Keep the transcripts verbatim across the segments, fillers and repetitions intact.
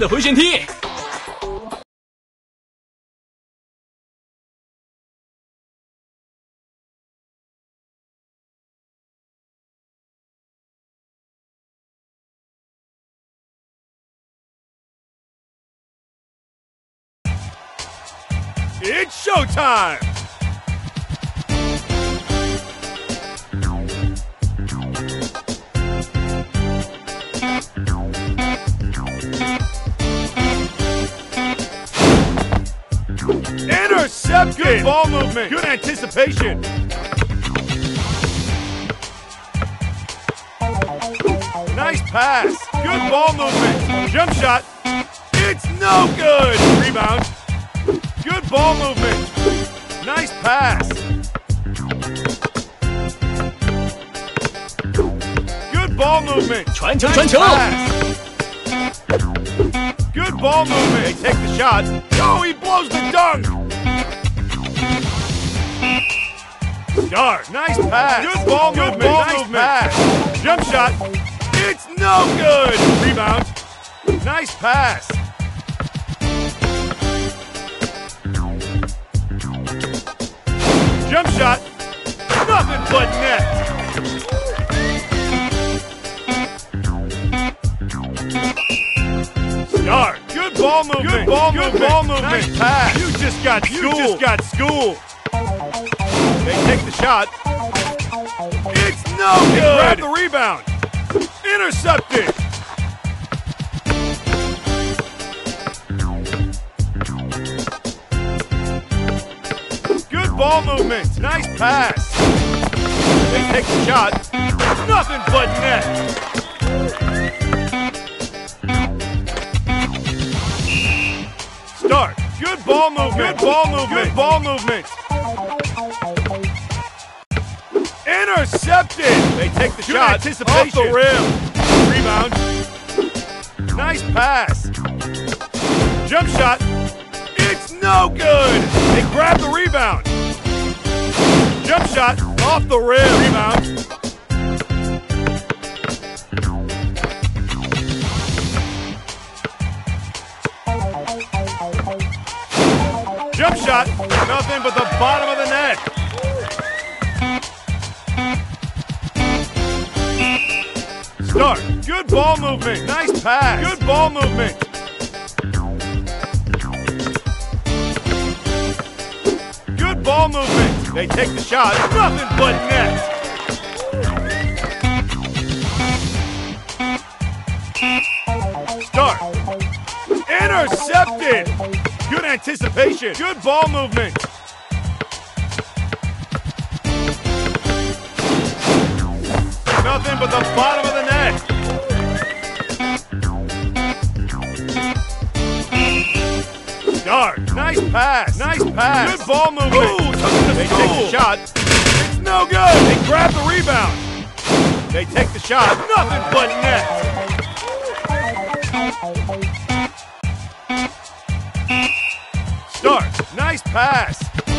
的回旋踢。 It's showtime! Intercepted! Good ball movement! Good anticipation! Nice pass! Good ball movement! Jump shot! It's no good! Rebound! Good ball movement. Nice pass. Good ball movement. 传球，传球。 Good ball movement. They take the shot. Oh, he blows the dunk. Start. Nice pass. Good ball good movement. Ball nice movement. Pass. Jump shot. It's no good. Rebound. Nice pass. Jump shot, nothing but net. Start. Good ball movement. Good ball Good movement. Ball movement. Nice pass. You just got schooled. You just got schooled. They take the shot. It's no good. They grab the rebound. Intercepted. Ball movement. Nice pass. They take the shot. Nothing but net. Start. Good ball movement. Good ball movement. Good ball movement. Intercepted. They take the Good shot. Anticipation. Off the rim. Rebound. Nice pass. Jump shot. It's no good. They grab the rebound. Jump shot, off the rim. Rebound. Jump shot, nothing but the bottom of the net. Start, good ball movement, nice pass. Good ball movement. Good ball movement. They take the shot. Nothing but net. Start. Intercepted. Good anticipation. Good ball movement. Nothing but the bottom of the net. Start. Nice pass. Nice pass. Good ball movement. Ooh, took him to they school. Take the shot. It's no good. They grab the rebound. They take the shot. Nothing but net. Start. Nice pass.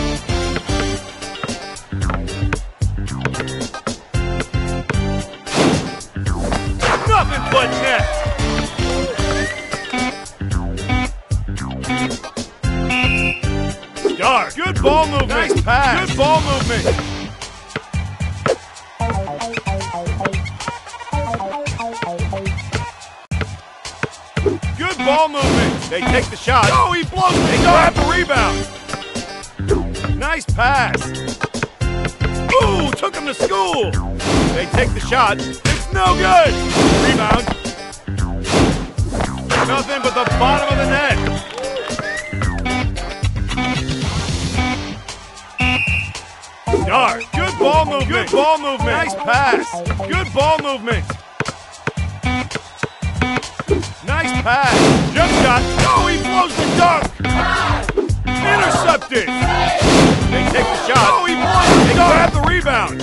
Nothing but net. Start. Good ball movement. Nice pass. Good ball movement. Good ball movement. They take the shot. Oh, he blows it. They grab the rebound. Nice pass. Ooh, took him to school. They take the shot. It's no good. Rebound. Nothing but the bottom of the net. Start. Good ball movement. Good ball movement. Nice pass. Good ball movement. Nice pass. Jump shot. Oh, he blows the dunk. Intercepted. They take the shot. Oh, he blows the dunk. They grab the rebound.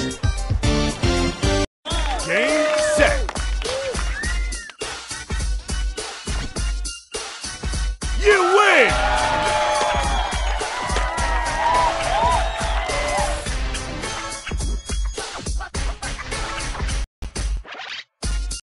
Game, set. You win.